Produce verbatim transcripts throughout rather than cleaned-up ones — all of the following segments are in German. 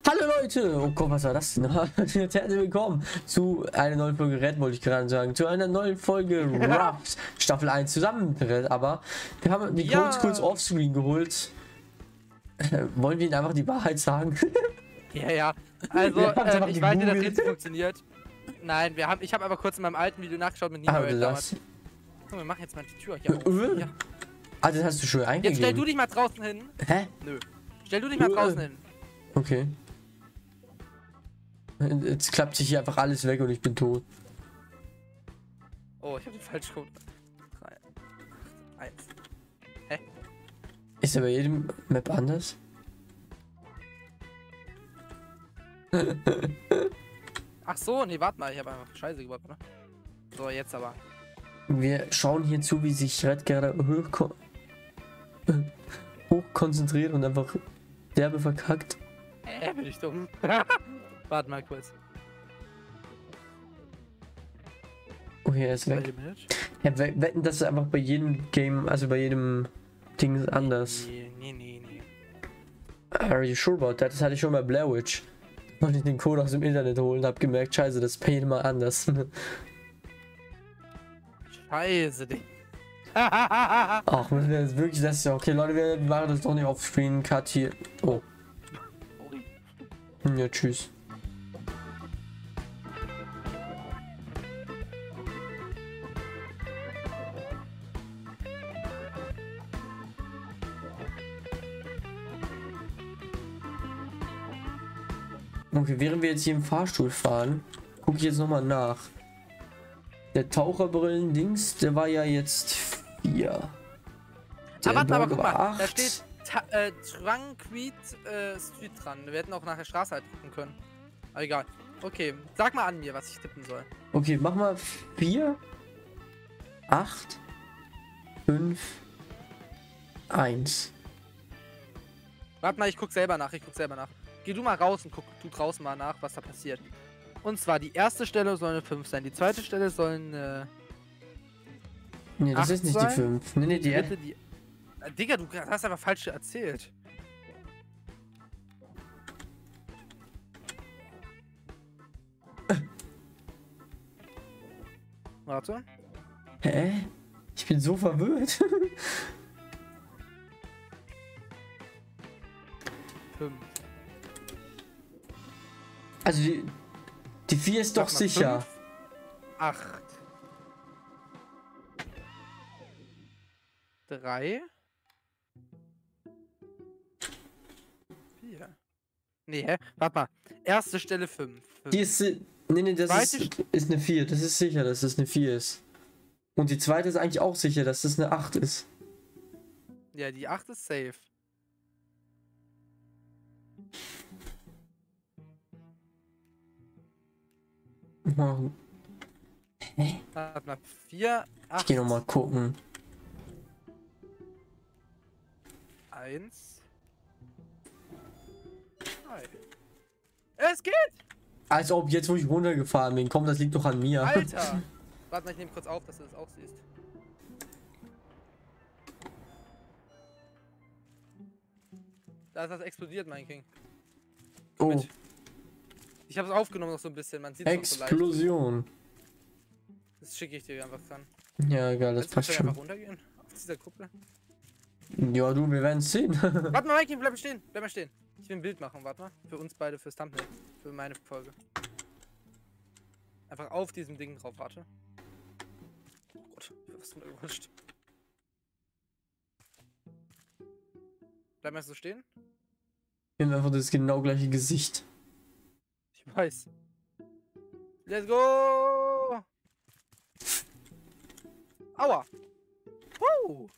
Hallo Leute! Oh Gott, was war das denn? Herzlich willkommen zu einer neuen Folge Red, wollte ich gerade sagen. Zu einer neuen Folge Ruffs Staffel eins zusammen mit Red, aber wir haben die Ja. Codes kurz offscreen geholt. Äh, wollen wir ihnen einfach die Wahrheit sagen? Ja, ja. Also, Wir haben's ähm, einfach ich weiß nicht, dass das gegoogelt. jetzt funktioniert. Nein, wir haben, ich habe aber kurz in meinem alten Video nachgeschaut mit Ah, Nina das. damals. Guck, wir machen jetzt mal die Tür hier auf. Äh, Ja. Ah, das hast du schon eingegeben. Jetzt stell du dich mal draußen hin. Hä? Nö. Stell du dich mal Äh. draußen hin. Okay. Jetzt klappt sich hier einfach alles weg und ich bin tot. Oh, ich habe den falschen Code. drei, eins. Hä? Ist er bei jedem Map anders? Ach so, nee, warte mal, ich habe einfach Scheiße gebaut, ne? So, jetzt aber. Wir schauen hier zu, wie sich Red gerade hoch, hoch konzentriert und einfach derbe verkackt. Äh, bin ich dumm. Warte mal kurz. Okay, er ist weg. Ja, we- wetten, das ist einfach bei jedem Game, also bei jedem Ding anders. Nee, nee, nee, nee. Are you sure about that? Das hatte ich schon bei Blair Witch. Wollte ich den Code aus dem Internet holen, hab gemerkt, scheiße, das ist bei jedem mal anders. Scheiße, Ding. Ach, müssen wir jetzt wirklich das? Ja, okay, Leute, wir machen das doch nicht auf Screen. Cut hier. Oh. Ja, tschüss. Okay, während wir jetzt hier im Fahrstuhl fahren, gucke ich jetzt nochmal nach. Der Taucherbrillen-Dings, der war ja jetzt vier. Der Aber warte, aber Burger guck mal, war da acht. steht Ta äh, Tranquil äh, Street dran. Wir hätten auch nach der Straße halt gucken können. Aber egal. Okay, sag mal an mir, was ich tippen soll. Okay, mach mal vier, acht, fünf, eins. Warte mal, ich guck selber nach, ich guck selber nach. Geh du mal raus und guck du draußen mal nach, was da passiert. Und zwar, die erste Stelle soll eine fünf sein, die zweite Stelle soll eine... Nee, das acht ist nicht die sein, fünf. Nee, nee, die. dritte, die... Äh, Digga, du hast einfach falsch erzählt. Warte. Hä? Ich bin so verwirrt. fünf. Also die, die vier ist doch Sag mal, sicher. fünf, acht. drei. vier. Nee, hä? Warte mal. Erste Stelle fünf. Die ist. si- Nee, nee, das Zweite ist, ist eine vier. Das ist sicher, dass das eine vier ist. Und die zweite ist eigentlich auch sicher, dass das eine acht ist. Ja, die acht ist safe. Mal- Hä? Warte mal. vier, Ich acht, geh noch mal gucken. eins. drei. Es geht! Als ob jetzt, wo ich runtergefahren bin. Komm, das liegt doch an mir. Alter! Warte mal, ich nehme kurz auf, dass du das auch siehst. Da ist das explodiert, mein King. Oh, Mit. Ich habe es aufgenommen noch so ein bisschen, man sieht es noch so leicht. Explosion. Das schicke ich dir einfach dran. Ja, egal, das Willst du passt vielleicht schon. einfach runtergehen? Auf dieser Kuppel? Ja, du, wir werden es sehen. Warte mal, Mikey, bleib mal stehen. Bleib mal stehen. Ich will ein Bild machen, warte mal. Für uns beide, fürs Thumbnail. Für meine Folge. Einfach auf diesem Ding drauf, warte. Oh Gott, ich bin fast runtergerutscht. Bleib mal so stehen. Wir haben einfach das genau gleiche Gesicht. Ich weiß. Let's go! Aua! Woo!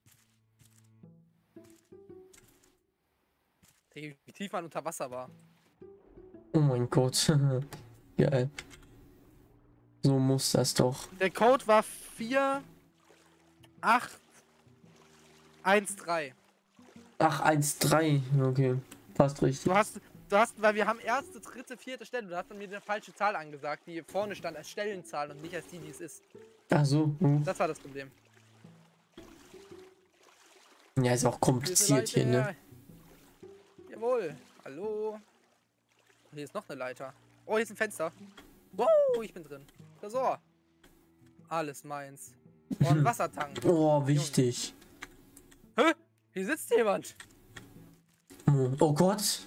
Wie tief man unter Wasser war. Oh mein Gott. Geil. So muss das doch. Der Code war vier acht eins drei. Ach, eins drei. Okay. Passt richtig. Du hast, du hast, weil wir haben erste, dritte, vierte Stelle. Du hast mir eine falsche Zahl angesagt, die vorne stand als Stellenzahl und nicht als die, die es ist. Ach so. Hm. Das war das Problem. Ja, ist auch kompliziert hier, ne? Jawohl. Hallo. Hier ist noch eine Leiter. Oh, hier ist ein Fenster. Wow, ich bin drin. Tresor. Alles meins. Oh, ein Wassertank. Oh, wichtig. Hä? Hier sitzt jemand. Oh Gott.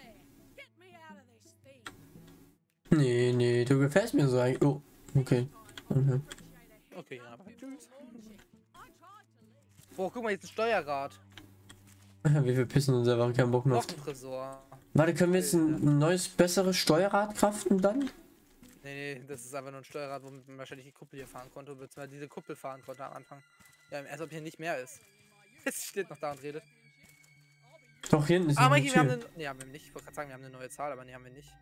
Nee, nee, du gefällst mir so eigentlich. Oh, okay. Okay. Okay, ja, aber tschüss. Boah, guck mal, jetzt ein Steuerrad. Wir verpissen uns einfach, keinen Bock mehr. Noch ein Tresor. Warte, können wir jetzt ein neues, besseres Steuerrad craften dann? Nee, nee, das ist einfach nur ein Steuerrad, womit man wahrscheinlich die Kuppel hier fahren konnte, beziehungsweise diese Kuppel fahren konnte am Anfang. Ja, als ob hier nicht mehr ist. Es steht noch da und redet. Doch, hier hinten ist Ah, eine Mikey, wir haben Tür. eine... Nee, haben wir nicht. Ich wollte gerade sagen, wir haben eine neue Zahl, aber nee, haben wir nicht.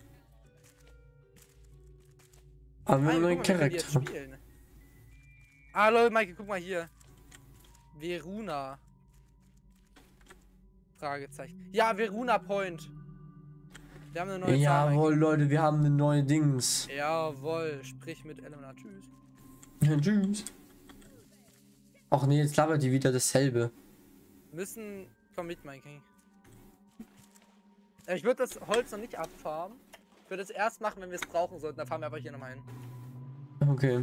Aber wir Ah, haben guck einen mal, wir können die jetzt Charakter. spielen. Ah, Leute, Mikey, guck mal hier. Veruna. Fragezeichen. Ja, Veruna Point. Wir haben eine neue Zahl. Jawohl, Leute, wir haben eine neue Dings. Mikey. Jawohl, sprich mit Elena. Tschüss. Ja, tschüss. Ach nee, jetzt labert die wieder dasselbe. Müssen... Komm mit, Mikey. Äh, Ich würde das Holz noch nicht abfarmen. Ich würde es erst machen, wenn wir es brauchen sollten. Da fahren wir aber hier nochmal hin. Okay.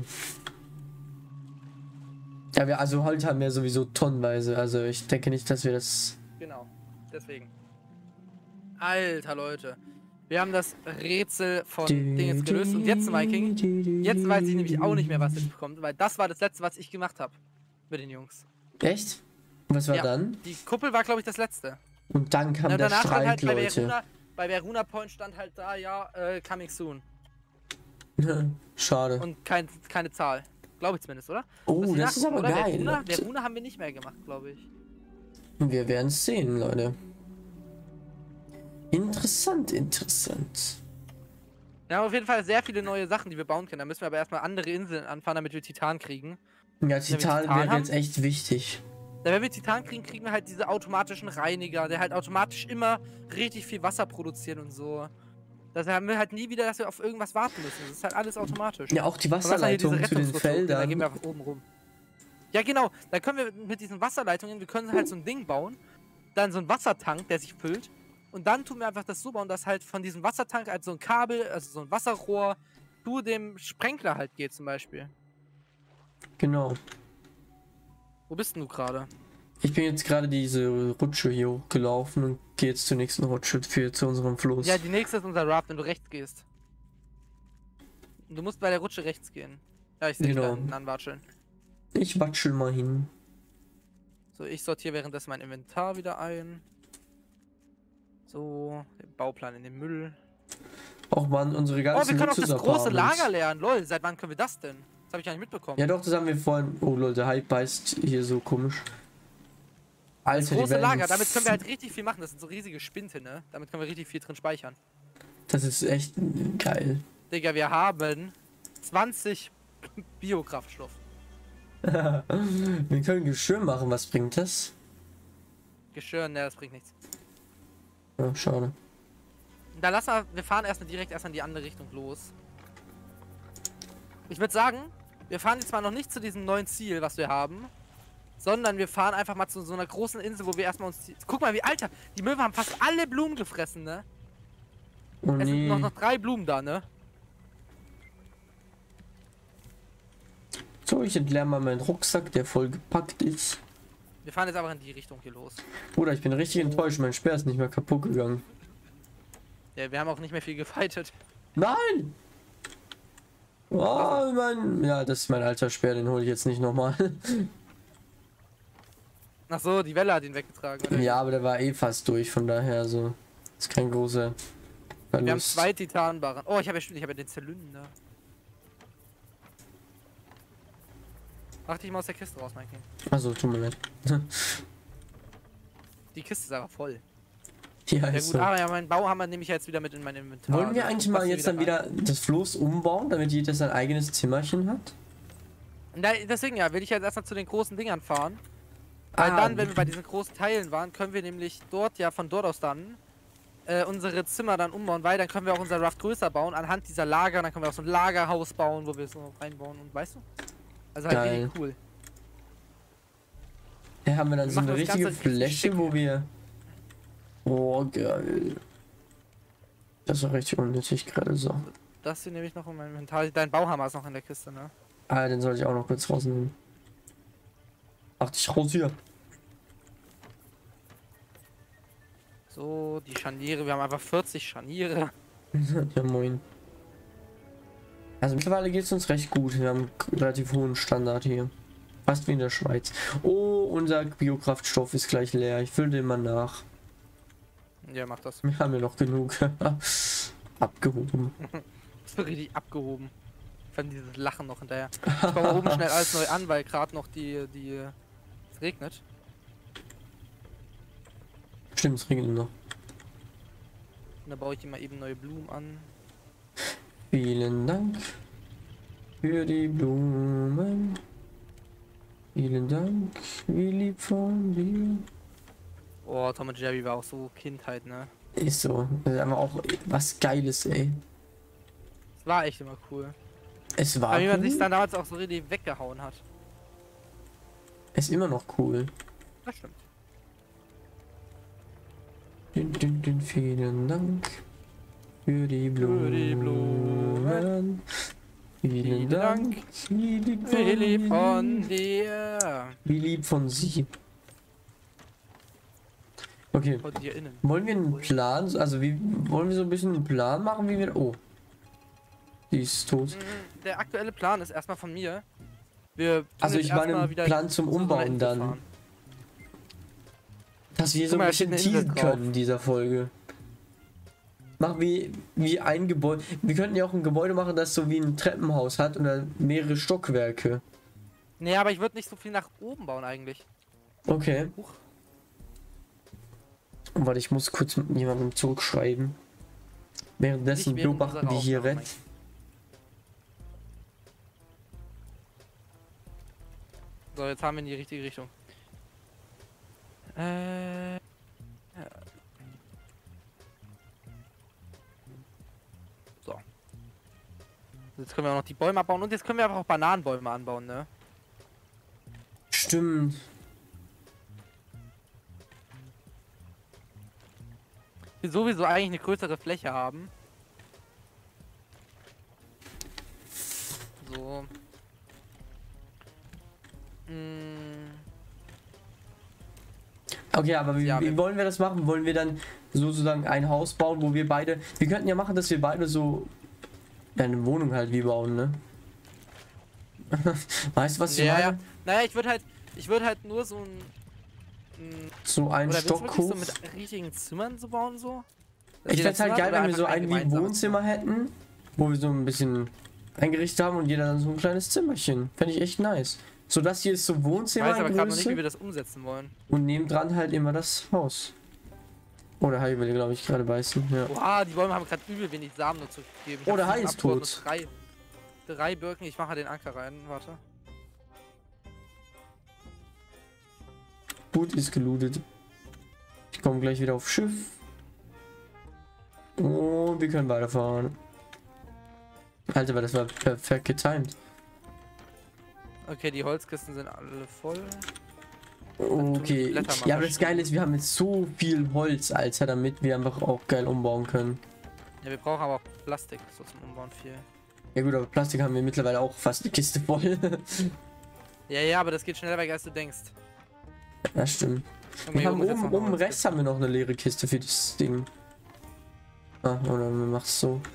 Ja, wir also Holz haben wir sowieso tonnenweise. Also ich denke nicht, dass wir das... Genau. Deswegen. Alter, Leute. Wir haben das Rätsel von Dingens gelöst. Und jetzt, Viking, jetzt weiß ich nämlich auch nicht mehr, was jetzt kommt. Weil das war das Letzte, was ich gemacht habe. Mit den Jungs. Echt? Was war Ja. dann? Die Kuppel war, glaube ich, das Letzte. Und dann kam Ja, der danach stand Streit, halt bei Leute. Veruna, bei Veruna Point stand halt da, ja, äh, coming soon. Schade. Und kein, keine Zahl. Glaube ich zumindest, oder? Oh, Muss ich das ist nachgucken, aber oder? geil. Veruna, Leute. Veruna haben wir nicht mehr gemacht, glaube ich. Wir werden es sehen, Leute. Interessant, interessant. Wir haben auf jeden Fall sehr viele neue Sachen, die wir bauen können. Da müssen wir aber erstmal andere Inseln anfahren, damit wir Titan kriegen. Ja, Titan Titan wäre haben? jetzt echt wichtig. Da, wenn wir Titan kriegen, kriegen wir halt diese automatischen Reiniger, der halt automatisch immer richtig viel Wasser produzieren und so. Das haben wir halt nie wieder, dass wir auf irgendwas warten müssen. Das ist halt alles automatisch. Ja, auch die Und was halt hier diese Wasserleitung zu den Rettungsroute, Da gehen Feldern. wir einfach oben rum. Ja, genau. Da können wir mit diesen Wasserleitungen, wir können halt so ein Ding bauen. Dann so ein Wassertank, der sich füllt. Und dann tun wir einfach das so bauen, dass halt von diesem Wassertank halt so ein Kabel, also so ein Wasserrohr, zu dem Sprenkler halt geht zum Beispiel. Genau. Wo bist denn du gerade? Ich bin jetzt gerade diese Rutsche hier hochgelaufen und gehe jetzt zur nächsten Rutsche für zu unserem Fluss. Ja, die nächste ist unser Raft, wenn du rechts gehst. Du musst bei der Rutsche rechts gehen. Ja, ich sehe dich da Genau. hinten anwatscheln. Ich watschel mal hin. So, ich sortiere währenddessen mein Inventar wieder ein. So, den Bauplan in den Müll. Auch mal unsere Oh, ganzen wir können auch das große Luxus-Apartments. Lager lernen. Lol, seit wann können wir das denn? Das habe ich gar nicht mitbekommen. Ja doch, das haben wir vorhin... Oh Leute, der Hype beißt hier so komisch. Das Alter, die große werden Lager, damit können wir f- halt richtig viel machen. Das sind so riesige Spinte, ne? Damit können wir richtig viel drin speichern. Das ist echt geil. Digga, wir haben zwanzig Biokraftstoff. Wir können Geschirr machen, was bringt das? Geschirr, ne, das bringt nichts. Ja, schade. Da lass mal, wir fahren erstmal direkt erst in die andere Richtung los. Ich würde sagen, wir fahren jetzt mal noch nicht zu diesem neuen Ziel, was wir haben, sondern wir fahren einfach mal zu so einer großen Insel, wo wir erstmal uns... Guck mal, wie, Alter, die Möwen haben fast alle Blumen gefressen, ne? Oh Es sind nee. noch, noch drei Blumen da, ne? So, ich entleere mal meinen Rucksack, der voll gepackt ist. Wir fahren jetzt aber in die Richtung hier los. Bruder, ich bin richtig enttäuscht, mein Speer ist nicht mehr kaputt gegangen. Ja, wir haben auch nicht mehr viel gefightet. Nein! Oh, mein... Ja, das ist mein alter Speer, den hole ich jetzt nicht nochmal. Ach so, die Welle hat ihn weggetragen, oder? Ja, aber der war eh fast durch, von daher so... Ist kein großer Verlust. Wir haben zwei Titanbarren. Oh, ich habe ja, stimmt, ich habe ja den Zylinder. Mach dich mal aus der Kiste raus, Mikey. Achso, tut mir leid. Die Kiste ist aber voll. Ja, Ja ist gut, so. ah ja, meinen Bau haben wir nämlich jetzt wieder mit in meinem Inventar. Wollen wir Also, eigentlich ich mal pack sie jetzt dann wieder rein. das Floß umbauen, damit jeder sein eigenes Zimmerchen hat? Na, deswegen ja, will ich jetzt erstmal zu den großen Dingern fahren. Weil Ah, dann, wenn wir bei diesen großen Teilen waren, können wir nämlich dort ja von dort aus dann äh, unsere Zimmer dann umbauen, weil dann können wir auch unser Raft größer bauen anhand dieser Lager. Dann können wir auch so ein Lagerhaus bauen, wo wir es so reinbauen und weißt du? Also halt Geil. richtig cool. Ja, haben wir dann Wir so machen eine das richtige Ganze richtig Fläche, schick. wo wir... Oh, geil. Das war richtig unnötig gerade so. Das hier nehme ich noch in meinem Inventar. Dein Bauhammer ist noch in der Kiste, ne? Ah, den soll ich auch noch kurz rausnehmen. Ach, dich raus hier. So, die Scharniere. Wir haben einfach vierzig Scharniere. Ja, moin. Also mittlerweile geht es uns recht gut. Wir haben einen relativ hohen Standard hier. Fast wie in der Schweiz. Oh, unser Biokraftstoff ist gleich leer. Ich fülle den mal nach. Ja, mach das. Wir haben ja noch genug. Abgehoben. Das wird richtig abgehoben. Ich fand dieses Lachen noch hinterher. Ich baue oben schnell alles neu an, weil gerade noch die, die, es regnet. Stimmt, es regnet noch. Und dann baue ich die mal eben neue Blumen an. Vielen Dank für die Blumen. Vielen Dank, wie lieb von dir. Oh, Tom und Jerry war auch so Kindheit, ne? Ist so. Das ist einfach auch was Geiles, ey. Es war echt immer cool. Es war Weil wie man cool. sich dann damals auch so richtig weggehauen hat. Ist immer noch cool. Das stimmt. Dün, dün, dün, vielen Dank für die Blumen. Für die Blumen. Vielen Vielen Dank. Dank. Wie lieb Wie lieb von, von dir. Wie lieb von Sie. Okay. Von dir innen. Wollen wir einen Plan, also wie wollen wir so ein bisschen einen Plan machen, wie wir. Oh. Die ist tot. Mm, Der aktuelle Plan ist erstmal von mir. Wir tun Also jetzt ich meine erstmal einen wieder Plan zum zu so einer Umbauen Insel dann. fahren. Dass wir Guck so mal, ein da steht bisschen eine Insel teasen drauf. können in dieser Folge. Machen wir wie ein Gebäude. Wir könnten ja auch ein Gebäude machen, das so wie ein Treppenhaus hat oder mehrere Stockwerke. Nee, aber ich würde nicht so viel nach oben bauen eigentlich. Okay. Huch. Und warte, ich muss kurz mit jemandem zurückschreiben. Währenddessen Nicht während beobachten unserer wir hier Aufnahme, Red. So, jetzt haben wir in die richtige Richtung. Äh. Ja. So. Jetzt können wir auch noch die Bäume abbauen und jetzt können wir einfach auch Bananenbäume anbauen, ne? Stimmt. Wir sowieso eigentlich eine größere Fläche haben. So. Mm. Okay, aber wie, Ja, wie wir- wollen wir das machen? Wollen wir dann sozusagen ein Haus bauen, wo wir beide. Wir könnten ja machen, dass wir beide so ja, eine Wohnung halt wie bauen, ne? Weißt du, was ich Ja, meine? ja. Naja, ich würde halt, ich würde halt nur so ein, ein So ein oder willst du wirklich Stockhof. so mit richtigen Zimmern so bauen so? Dass Ich jeder fände halt Zimmer geil, hat wenn oder wir so einfach ein wie ein gemeinsames Wohnzimmer hätten, wo wir so ein bisschen eingerichtet haben und jeder dann so ein kleines Zimmerchen. Fände ich echt nice. So, das hier ist so Ich weiß aber gerade noch nicht, wie Wohnzimmergröße wir das umsetzen wollen. und nebendran halt immer das Haus. Oder Hai will, glaube ich, gerade beißen. Ja. Oha, die Bäume haben gerade übel wenig Samen dazu gegeben. Ich Oh, hab der Hai sieben ist abgebaut, tot. nur Drei, drei Birken, ich mache den Anker rein, warte. Gut, ist gelootet. Ich komme gleich wieder aufs Schiff. Und wir können weiterfahren. Alter, weil das war perfekt getimed. Okay, die Holzkisten sind alle voll. Okay. Blätter mal Ja, aber das verschwinden. Geile ist, wir haben jetzt so viel Holz, Alter, damit wir einfach auch geil umbauen können. Ja, wir brauchen aber auch Plastik, so zum Umbauen viel. Ja gut, aber Plastik haben wir mittlerweile auch fast eine Kiste voll. Ja, ja, aber das geht schneller weg, als du denkst. Ja, stimmt. Guck mal, Wir hier haben ist jetzt oben, noch eine oben rechts Holzkiste. haben wir noch eine leere Kiste für das Ding. Ah, oder wir machen es so.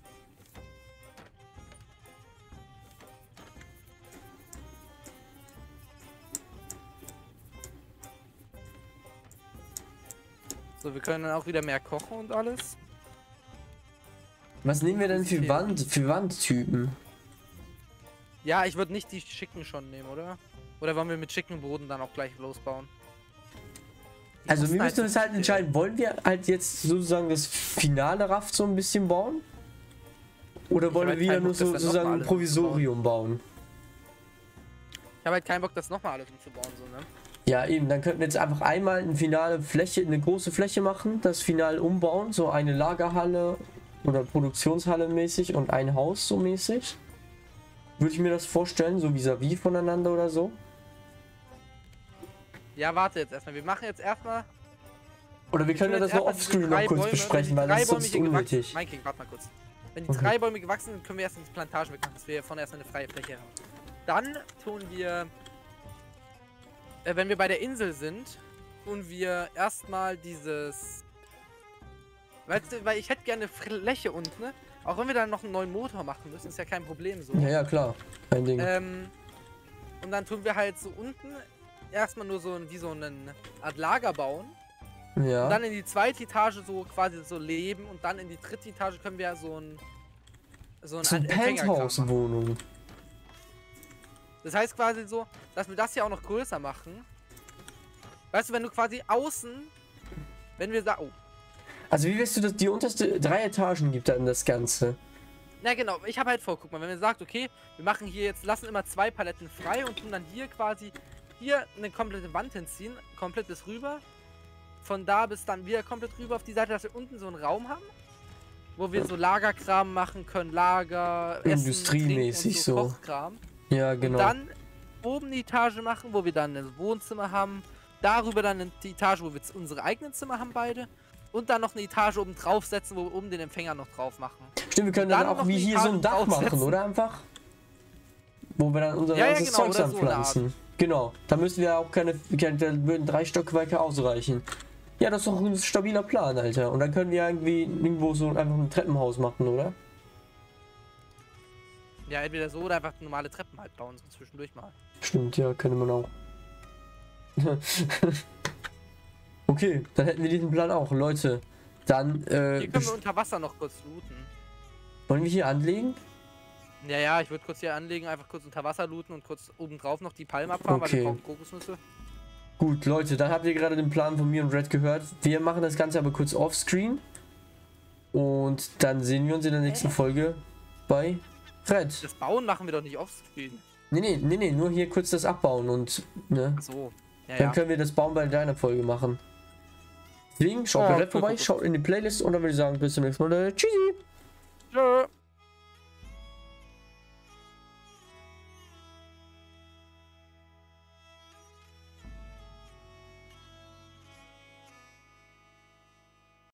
So, wir können dann auch wieder mehr kochen und alles. Was nehmen wir denn für Okay. Wand, für Wandtypen? Ja, ich würde nicht die schicken schon nehmen, oder? Oder wollen wir mit schicken Boden dann auch gleich losbauen? Die Also kosten wir müssen so uns halt viel. entscheiden, wollen wir halt jetzt sozusagen das finale Raft so ein bisschen bauen? Oder Ich wollen hab wir halt wieder keinen nur Bock, das so, dann sozusagen nochmal ein alles Provisorium bauen? Ich habe halt keinen Bock, das nochmal alles umzubauen, so, ne? Ja eben, dann könnten wir jetzt einfach einmal eine finale Fläche, eine große Fläche machen, das final umbauen, so eine Lagerhalle oder Produktionshalle mäßig und ein Haus so mäßig. Würde ich mir das vorstellen, so vis-à-vis voneinander oder so? Ja, warte jetzt erstmal. Wir machen jetzt erstmal Oder wir können ja das noch offscreen noch kurz besprechen, weil das ist sonst unnötig. Mein King, warte mal kurz. Wenn die Okay. drei Bäume gewachsen sind, können wir erst ins Plantage wegmachen, dass wir vorne erstmal eine freie Fläche haben. Dann tun wir, äh, wenn wir bei der Insel sind, tun wir erstmal dieses, weißt du, weil ich hätte gerne Fläche unten, ne? Auch wenn wir dann noch einen neuen Motor machen müssen, ist ja kein Problem so. Ja, ja, klar. Kein Ding. Ähm, und dann tun wir halt so unten erstmal nur so ein, wie so eine Art Lager bauen. Ja. Und dann in die zweite Etage so quasi so leben und dann in die dritte Etage können wir so ein so ein So eine Empfängerkram machen. Penthouse-Wohnung. Das heißt quasi so, dass wir das hier auch noch größer machen. Weißt du, wenn du quasi außen, wenn wir sagen, oh, Also wie wirst du das, die unterste drei Etagen gibt dann das Ganze? na genau, ich habe halt vor, guck mal, wenn wir sagt, okay, wir machen hier jetzt, lassen immer zwei Paletten frei und tun dann hier quasi, hier eine komplette Wand hinziehen, komplett bis rüber. Von da bis dann wieder komplett rüber auf die Seite, dass wir unten so einen Raum haben, wo wir so Lagerkram machen können, Lager, Industriemäßig Essen, Trinken und so, so. Kochkram. Ja, genau. Und dann oben die Etage machen, wo wir dann ein Wohnzimmer haben, darüber dann die Etage, wo wir jetzt unsere eigenen Zimmer haben beide und dann noch eine Etage oben drauf setzen, wo wir oben den Empfänger noch drauf machen. Stimmt, wir können dann, dann auch noch wie die hier so ein Etage Dach machen, draufsetzen. oder einfach? Wo wir dann unser Ja, ja, ganzes genau, Zeugs oder so eine anpflanzen. Genau, da müssen wir auch keine, keine, da würden drei Stockwerke ausreichen. Ja, das ist doch ein stabiler Plan, Alter. Und dann können wir irgendwie irgendwo so einfach ein Treppenhaus machen, oder? Ja, entweder so oder einfach normale Treppen halt bauen, so zwischendurch mal. Stimmt, ja, könnte man auch. Okay, dann hätten wir diesen Plan auch, Leute. Dann, äh, Hier können wir unter Wasser noch kurz looten. wollen wir hier anlegen? Ja, ja, ich würde kurz hier anlegen, einfach kurz unter Wasser looten und kurz obendrauf noch die Palmen abfahren, Okay. weil wir brauchen Kokosnüsse. Gut, Leute, dann habt ihr gerade den Plan von mir und Red gehört. Wir machen das Ganze aber kurz offscreen. Und dann sehen wir uns in der nächsten Folge bei Red. Das Bauen machen wir doch nicht offscreen. Nee, nee, nee, nee, nur hier kurz das abbauen und, ne? Ach so. Ja, Dann ja. können wir das Bauen bei deiner Folge machen. Deswegen, schaut Oh, bei Red cool, vorbei, cool, cool. schaut in die Playlist und dann würde ich sagen, bis zum nächsten Mal. Tschüssi! Tschö.